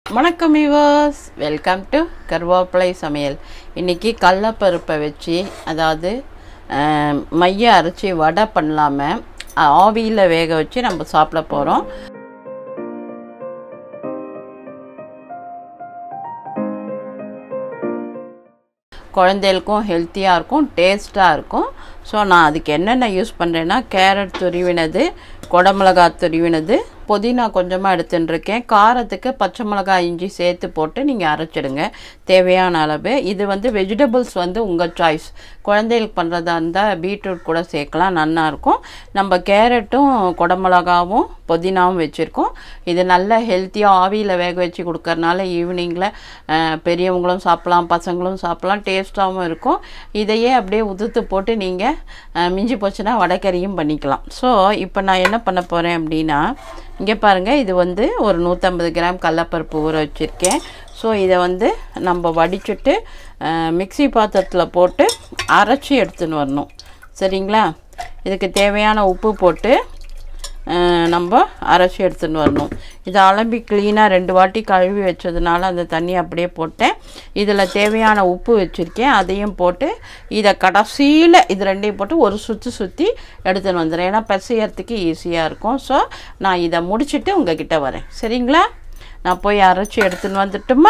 வணக்கம் viewers, welcome to கருவேப்பிலை சமையல். இன்றைக்கி கடலைப்பருப்பை வச்சு, அதாவது மைய அரைச்சி வடை பண்ணலாமல் ஆவியில் வேக வச்சு நம்ம சாப்பிட போகிறோம். குழந்தைகளுக்கும் ஹெல்த்தியாக இருக்கும், டேஸ்ட்டாக இருக்கும். ஸோ நான் அதுக்கு என்னென்ன யூஸ் பண்ணுறேன்னா, கேரட் துருவினது, குடமிளகாய் துருவினது, புதினா கொஞ்சமாக எடுத்துட்டுருக்கேன். காரத்துக்கு பச்சை மிளகாய் இஞ்சி சேர்த்து போட்டு நீங்கள் அரைச்சிடுங்க தேவையான அளவு. இது வெஜிடபிள்ஸ் உங்கள் சாய்ஸ். குழந்தைகளுக்கு பண்ணுறதா இருந்தால் பீட்ரூட் கூட சேர்க்கலாம், நல்லாயிருக்கும். நம்ம கேரட்டும் குடமிளகாவும் புதினாவும் வச்சுருக்கோம். இது நல்ல ஹெல்த்தியாக ஆவியில் வேக வச்சு கொடுக்கறனால ஈவினிங்கில் பெரியவங்களும் சாப்பிட்லாம், பசங்களும் சாப்பிட்லாம், டேஸ்ட்டாகவும் இருக்கும். இதையே அப்படியே உதுத்து போட்டு நீங்கள் மிஞ்சி போச்சுன்னா வடைக்கறியும் பண்ணிக்கலாம். ஸோ இப்போ நான் என்ன பண்ண போகிறேன் அப்படின்னா, இங்கே பாருங்கள், இது ஒரு 150 கிராம் கடலைப்பருப்பு ஊற வச்சுருக்கேன். ஸோ இதை நம்ம வடிச்சுட்டு மிக்சி பாத்திரத்தில் போட்டு அரைச்சி எடுத்துன்னு வரணும். சரிங்களா? இதுக்கு தேவையான உப்பு போட்டு நம்ம அரைச்சி எடுத்துன்னு வரணும். இதை அலம்பி க்ளீனாக 2 வாட்டி கழுவி வச்சதுனால அந்த தண்ணி அப்படியே போட்டேன். இதில் தேவையான உப்பு வச்சுருக்கேன், அதையும் போட்டு இதை கடைசியில் இது ரெண்டையும் போட்டு ஒரு சுற்றி எடுத்துன்னு வந்துடுறேன். ஏன்னா பிசையறதுக்கு ஈஸியாக இருக்கும். ஸோ நான் இதை முடிச்சுட்டு உங்ககிட்ட வரேன். சரிங்களா? நான் போய் அரைச்சி எடுத்துன்னு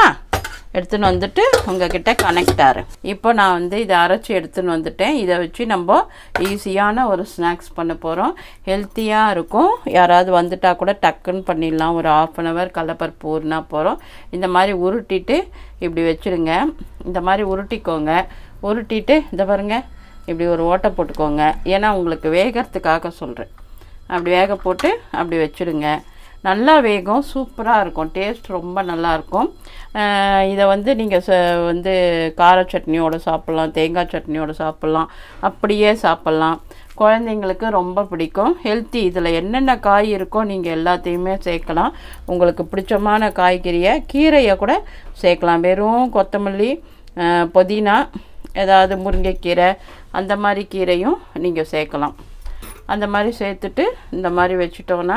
வந்துட்டு உங்ககிட்ட கனெக்ட் ஆகிறேன். இப்போ நான் இதை அரைச்சி எடுத்துன்னு வந்துட்டேன். இதை வச்சு நம்ம ஈஸியான ஒரு ஸ்நாக்ஸ் பண்ண போகிறோம். ஹெல்த்தியாக இருக்கும். யாராவது வந்துட்டால் கூட டக்குன்னு பண்ணிடலாம். ஒரு 1/2 hour கடலைப்பருப்பு ஊறினா போகிறோம். இந்த மாதிரி உருட்டிட்டு இப்படி வச்சுருங்க. இந்த மாதிரி உருட்டிக்கோங்க. உருட்டிட்டு இதை பாருங்க, இப்படி ஒரு ஓட்டை போட்டுக்கோங்க. ஏன்னா உங்களுக்கு வேகிறதுக்காக சொல்கிறேன். அப்படி வேக போட்டு அப்படி வச்சுடுங்க. நல்லா வேகும், சூப்பராக இருக்கும், டேஸ்ட் ரொம்ப நல்லாயிருக்கும். இதை நீங்கள் கார சட்னியோடு சாப்பிட்லாம், தேங்காய் சட்னியோடு சாப்பிட்லாம், அப்படியே சாப்பிட்லாம். குழந்தைங்களுக்கு ரொம்ப பிடிக்கும், ஹெல்த்தி. இதில் என்னென்ன காய் இருக்கோ நீங்கள் எல்லாத்தையுமே சேர்க்கலாம். உங்களுக்கு பிடிச்சமான கீரையை கூட சேர்க்கலாம். வெறும் கொத்தமல்லி, புதினா, ஏதாவது முருங்கைக்கீரை, அந்த மாதிரி கீரையும் நீங்கள் சேர்க்கலாம். அந்த மாதிரி சேர்த்துட்டு இந்த மாதிரி வச்சுட்டோன்னா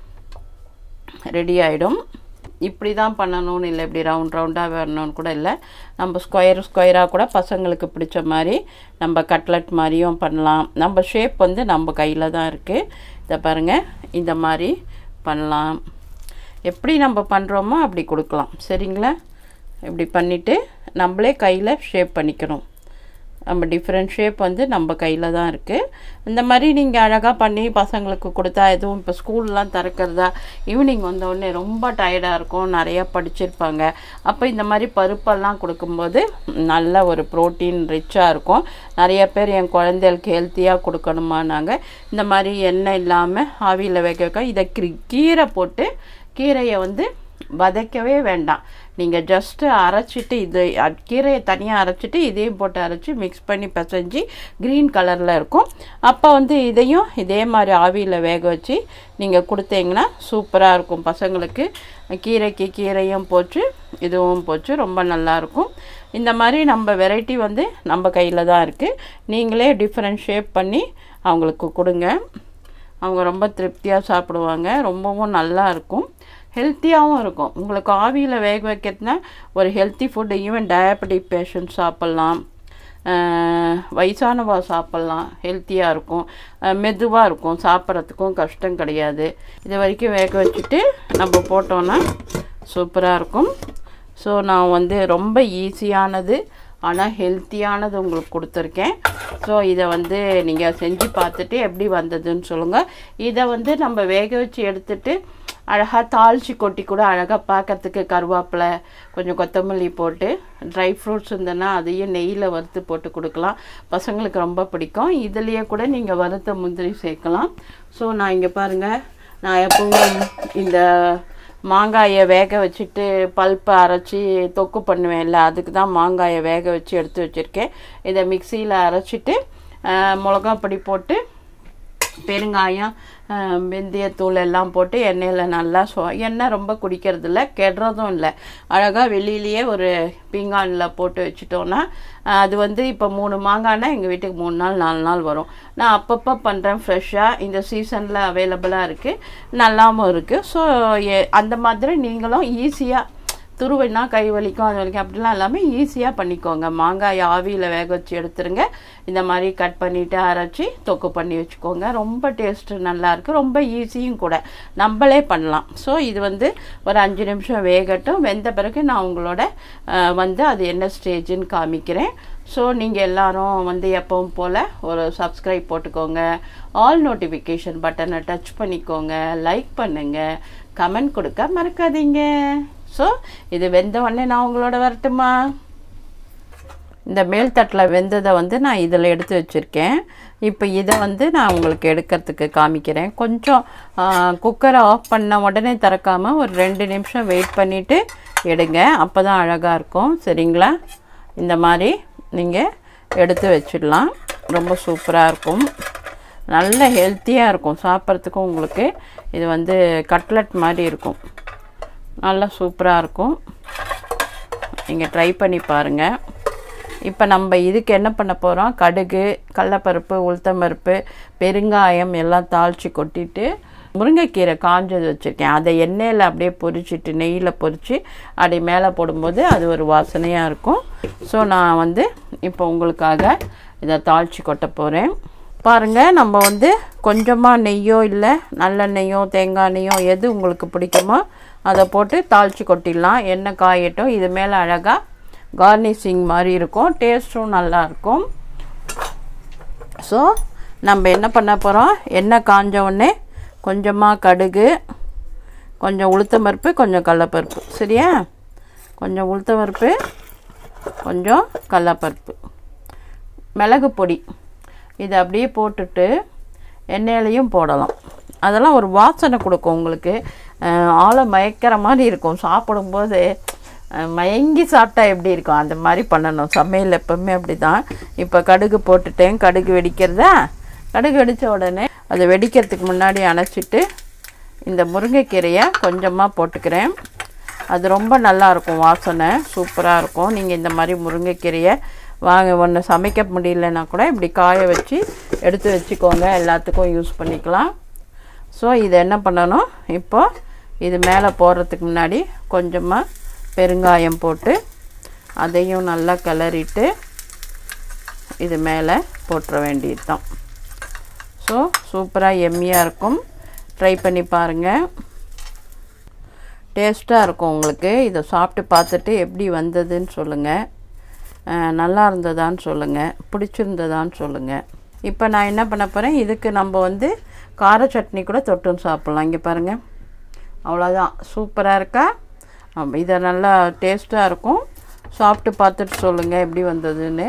ரெடி ஆகிடும். இப்படி தான் பண்ணணும்னு இல்லை, இப்படி ரவுண்டாக வரணும்னு கூட இல்லை. நம்ம ஸ்கொயராக கூட பசங்களுக்கு பிடிச்ச மாதிரி நம்ம கட்லட் மாதிரியும் பண்ணலாம். நம்ம ஷேப் நம்ம கையில் தான் இருக்குது. இதை பாருங்கள், இந்த மாதிரி பண்ணலாம். எப்படி நம்ம பண்ணுறோமோ அப்படி கொடுக்கலாம். சரிங்களா? இப்படி பண்ணிவிட்டு நம்மளே கையில் ஷேப் பண்ணிக்கணும். நம்ம டிஃப்ரெண்ட் ஷேப் நம்ம கையில் தான் இருக்குது. இந்த மாதிரி நீங்கள் அழகாக பண்ணி பசங்களுக்கு கொடுத்தா, எதுவும் இப்போ ஸ்கூல்லாம் திறக்கிறதா, ஈவினிங் வந்தோடனே ரொம்ப டயர்டாக இருக்கும், நிறையா படிச்சிருப்பாங்க. அப்போ இந்த மாதிரி பருப்பெல்லாம் கொடுக்கும்போது நல்ல ஒரு ப்ரோட்டீன் ரிச்சாக இருக்கும். நிறைய பேர் என் குழந்தைகளுக்கு ஹெல்த்தியாக கொடுக்கணுமானாங்க. இந்த மாதிரி எண்ணெய் இல்லாமல் ஆவியில் வேக வைக்க, இதை கீரை போட்டு, கீரையை வதக்கவே வேண்டாம். நீங்கள் ஜஸ்ட்டு அரைச்சிட்டு, கீரையை தனியாக அரைச்சிட்டு இதையும் போட்டு அரைச்சி மிக்ஸ் பண்ணி பிசைஞ்சு க்ரீன் கலரில் இருக்கும். அப்போ இதையும் இதே மாதிரி ஆவியில் வேக வச்சு நீங்கள் கொடுத்தீங்கன்னா சூப்பராக இருக்கும். பசங்களுக்கு கீரையும் போச்சு, இதுவும் போச்சு, ரொம்ப நல்லாயிருக்கும். இந்த மாதிரி நம்ம வெரைட்டி நம்ம கையில் தான் இருக்குது. நீங்களே டிஃப்ரெண்ட் ஷேப் பண்ணி அவங்களுக்கு கொடுங்க. அவங்க ரொம்ப திருப்தியாக சாப்பிடுவாங்க. ரொம்பவும் நல்லா இருக்கும், ஹெல்த்தியாகவும் இருக்கும். உங்களுக்கு ஆவியில் வேக வைக்கிறதுனா ஒரு healthy food. Even diabetic patient சாப்பிட்லாம், வயசானவா சாப்பிட்லாம். ஹெல்த்தியாக இருக்கும், மெதுவாக இருக்கும், சாப்பிட்றதுக்கும் கஷ்டம் கிடையாது. இது வரைக்கும் வேக வச்சுட்டு நம்ம போட்டோன்னா சூப்பராக இருக்கும். ஸோ நான் ரொம்ப ஈஸியானது ஆனால் ஹெல்த்தியானது உங்களுக்கு கொடுத்துருக்கேன். ஸோ இதை நீங்கள் செஞ்சு பார்த்துட்டு எப்படி வந்ததுன்னு சொல்லுங்கள். இதை நம்ம வேக வச்சு எடுத்துட்டு அழகாக தாளித்து கொட்டி கூட அழகாக பார்க்கறதுக்கு கருவேப்பிலை, கொஞ்சம் கொத்தமல்லி போட்டு, ட்ரை ஃப்ரூட்ஸ் இருந்ததுன்னா அதையும் நெய்யில் வறுத்து போட்டு கொடுக்கலாம். பசங்களுக்கு ரொம்ப பிடிக்கும். இதுலேயே கூட நீங்கள் வறுத்த முந்திரி சேர்க்கலாம். ஸோ நான் இங்கே பாருங்கள், நான் எப்பவும் இந்த மாங்காயை வேக வச்சுட்டு பல்ப்பை அரைச்சி தொக்கு பண்ணுவேன்ல, அதுக்கு தான் மாங்காயை வேக வச்சு எடுத்து வச்சுருக்கேன். இதை மிக்சியில் அரைச்சிட்டு மிளகாப்பொடி போட்டு, பெருங்காயம், வெந்தயத்தூள் எல்லாம் போட்டு எண்ணெயில் நல்லா எண்ணெய் ரொம்ப குடிக்கிறதில்ல, கெடுறதும் இல்லை. அழகாக வெளியிலேயே ஒரு பீங்கானில் போட்டு வச்சுட்டோன்னா அது இப்போ 3 மாங்காய்னா எங்கள் வீட்டுக்கு 3 நாள் 4 நாள் வரும். நான் அப்பப்போ பண்ணுறேன், ஃப்ரெஷ்ஷாக இந்த சீசனில் அவைலபிளாக இருக்குது, நல்லாவும் இருக்குது. ஸோ அந்த மாதிரி நீங்களும் ஈஸியாக துருவினா கை வலிக்கும் அது வலிக்கும் அப்படிலாம் எல்லாமே ஈஸியாக பண்ணிக்கோங்க. மாங்காய் ஆவியில் வேக வச்சு எடுத்துருங்க. இந்த மாதிரி கட் பண்ணிவிட்டு அரைச்சி தொக்கு பண்ணி வச்சுக்கோங்க. ரொம்ப டேஸ்ட்டு நல்லாயிருக்கு, ரொம்ப ஈஸியும் கூட, நம்மளே பண்ணலாம். ஸோ இது வந்து ஒரு 5 நிமிஷம் வேகட்டும். வெந்த பிறகு நான் உங்களோட வந்து அது என்ன ஸ்டேஜுன்னு காமிக்கிறேன். ஸோ நீங்கள் எல்லோரும் வந்து எப்பவும் போல் ஒரு சப்ஸ்கிரைப் போட்டுக்கோங்க, ஆல் நோட்டிஃபிகேஷன் பட்டனை டச் பண்ணிக்கோங்க, லைக் பண்ணுங்கள், கமெண்ட் கொடுக்க மறக்காதீங்க. ஸோ இது வெந்த உடனே நான் உங்களோட வரட்டுமா? இந்த மேல் தட்டில் வெந்ததை வந்து நான் இதில் எடுத்து வச்சுருக்கேன். இப்போ இதை வந்து நான் உங்களுக்கு எடுக்கிறதுக்கு காமிக்கிறேன். கொஞ்சம் குக்கரை ஆஃப் பண்ண உடனே திறக்காமல் ஒரு 2 நிமிஷம் வெயிட் பண்ணிவிட்டு எடுங்க, அப்போ தான் அழகாக இருக்கும். சரிங்களா? இந்த மாதிரி நீங்கள் எடுத்து வச்சிடலாம். ரொம்ப சூப்பராக இருக்கும், நல்ல ஹெல்த்தியாக இருக்கும் சாப்பிட்றதுக்கும். உங்களுக்கு இது வந்து கட்லட் மாதிரி இருக்கும், நல்லா சூப்பராக இருக்கும். நீங்கள் ட்ரை பண்ணி பாருங்கள். இப்போ நம்ம இதுக்கு என்ன பண்ண போகிறோம், கடுகு, கடலைப்பருப்பு, உளுத்தம்பருப்பு, பெருங்காயம் எல்லாம் தாளித்து கொட்டிட்டு முருங்கைக்கீரை காஞ்சது வச்சுருக்கேன். அதை எண்ணெயில் அப்படியே பொரிச்சிட்டு நெய்யில் பொரித்து அப்படி மேலே போடும்போது அது ஒரு வாசனையாக இருக்கும். ஸோ நான் வந்து இப்போ உங்களுக்காக இதை தாளித்து கொட்ட போகிறேன். பாருங்கள், நம்ம வந்து கொஞ்சமாக நெய்யோ இல்லை நல்லெண்ணெய்யோ தேங்காய் எண்ணெய்யோ எது உங்களுக்கு பிடிக்குமோ அதை போட்டு தாளித்து கொட்டிடலாம். எண்ணெய் காயட்டும். இது மேலே அழகாக கார்னிஷிங் மாதிரி இருக்கும், டேஸ்ட்டும் நல்லாயிருக்கும். ஸோ நம்ம என்ன பண்ண போகிறோம், எண்ணெய் காஞ்ச உடனே கொஞ்சமாக கடுகு, கொஞ்சம் உளுத்தம்பருப்பு, கொஞ்சம் கடலைப்பருப்பு. சரியா? கொஞ்சம் உளுத்தம்பருப்பு, கொஞ்சம் கடலைப்பருப்பு, மிளகு பொடி, இதை அப்படியே போட்டுட்டு எண்ணெயிலையும் போடலாம். அதெல்லாம் ஒரு வாசனை கொடுக்கும் உங்களுக்கு, ஆளை மயக்கிற மாதிரி இருக்கும். சாப்பிடும்போது மயங்கி சாப்பிட்டா எப்படி இருக்கும் அந்த மாதிரி பண்ணணும். சமையல் எப்போவுமே அப்படி தான். இப்போ கடுகு போட்டுட்டேன். கடுகு வெடிக்கிறதா? கடுகு வெடித்த உடனே அதை வெடிக்கிறதுக்கு முன்னாடி அணைச்சிட்டு இந்த முருங்கைக்கீரையை கொஞ்சமாக போட்டுக்கிறேன். அது ரொம்ப நல்லாயிருக்கும், வாசனை சூப்பராக இருக்கும். நீங்கள் இந்த மாதிரி முருங்கைக்கீரையை ஒன்று சமைக்க முடியலன்னா கூட இப்படி காய வச்சு எடுத்து வச்சுக்கோங்க, எல்லாத்துக்கும் யூஸ் பண்ணிக்கலாம். ஸோ இதை என்ன பண்ணணும், இப்போ இது மேலே போடுறதுக்கு முன்னாடி கொஞ்சமாக பெருங்காயம் போட்டு அதையும் நல்லா கிளறிட்டு இது மேலே போட்டுற வேண்டியது தான். ஸோ சூப்பராக எம்மியாக இருக்கும். ட்ரை பண்ணி பாருங்கள், டேஸ்ட்டாக இருக்கும் உங்களுக்கு. இதை சாப்பிட்டு பார்த்துட்டு எப்படி வந்ததுன்னு சொல்லுங்கள், நல்லா இருந்ததான்னு சொல்லுங்கள், பிடிச்சிருந்ததான்னு சொல்லுங்கள். இப்போ நான் என்ன பண்ண போகிறேன், இதுக்கு நம்ம வந்து கார சட்னி கூட தொட்டுன்னு சாப்பிட்லாம். இங்கே பாருங்கள், அவ்வளோதான். சூப்பராக இருக்கா? இதை நல்லா டேஸ்ட்டாக இருக்கும். சாப்பிட்டு பார்த்துட்டு சொல்லுங்கள் எப்படி வந்ததுன்னு.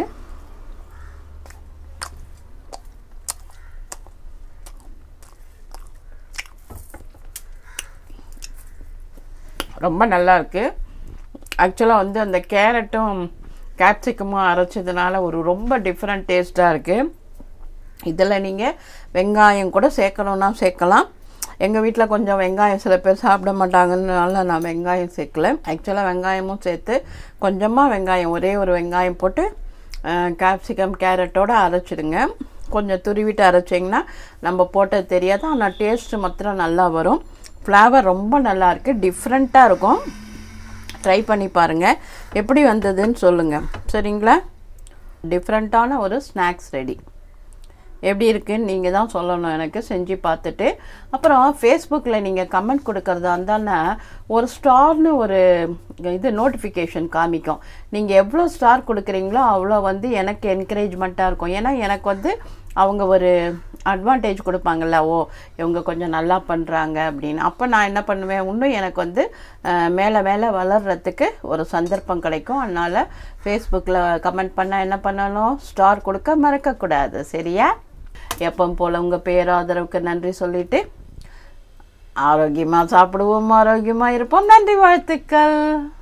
ரொம்ப நல்லா இருக்குது. ஆக்சுவலாக வந்து அந்த கேரட்டும் கேப்சிகமும் அரைச்சதுனால ஒரு ரொம்ப டிஃப்ரெண்ட் டேஸ்ட்டாக இருக்குது. இதில் நீங்கள் வெங்காயம் கூட சேர்க்கணுன்னா சேர்க்கலாம். எங்கள் வீட்டில் கொஞ்சம் வெங்காயம் சில பேர் சாப்பிட மாட்டாங்கன்னால நான் வெங்காயம் சேர்க்கல. ஆக்சுவலாக வெங்காயமும் சேர்த்து கொஞ்சமாக வெங்காயம், ஒரே ஒரு வெங்காயம் போட்டு கேப்சிகம் கேரட்டோடு அரைச்சிடுங்க. கொஞ்சம் துருவிட்டு அரைச்சிங்கன்னா நம்ம போட்டது தெரியாது, ஆனால் டேஸ்ட்டு மாத்திரம் நல்லா வரும். ஃப்ளேவர் ரொம்ப நல்லாயிருக்கு, டிஃப்ரெண்ட்டாக இருக்கும். ட்ரை பண்ணி பாருங்கள், எப்படி வந்ததுன்னு சொல்லுங்கள். சரிங்களா? டிஃப்ரெண்ட்டான ஒரு ஸ்நாக்ஸ் ரெடி. எப்படி இருக்குன்னு நீங்கள் தான் சொல்லணும் எனக்கு, செஞ்சு பார்த்துட்டு. அப்புறம் ஃபேஸ்புக்கில் நீங்கள் கமெண்ட் கொடுக்குறதா இருந்தால்னா ஒரு ஸ்டார்னு ஒரு இது நோட்டிஃபிகேஷன் காமிக்கும். நீங்கள் எவ்வளோ ஸ்டார் கொடுக்குறீங்களோ அவ்வளோ வந்து எனக்கு என்கரேஜ்மெண்ட்டாக இருக்கும். ஏன்னா எனக்கு வந்து அவங்க ஒரு அட்வான்டேஜ் கொடுப்பாங்கல்ல, ஓ இவங்க கொஞ்சம் நல்லா பண்ணுறாங்க அப்படின்னு. அப்போ நான் என்ன பண்ணுவேன், இன்னும் எனக்கு வந்து மேலே மேலே வளர்கிறதுக்கு ஒரு சந்தர்ப்பம் கிடைக்கும். அதனால் ஃபேஸ்புக்கில் கமெண்ட் பண்ணால் என்ன பண்ணணும், ஸ்டார் கொடுக்க மறக்கக்கூடாது. சரியா? எப்பவும் போல் உங்கள் பேராதரவுக்கு நன்றி சொல்லிவிட்டு ஆரோக்கியமாக சாப்பிடுவோம், ஆரோக்கியமாக இருப்போம். நன்றி, வாழ்த்துக்கள்.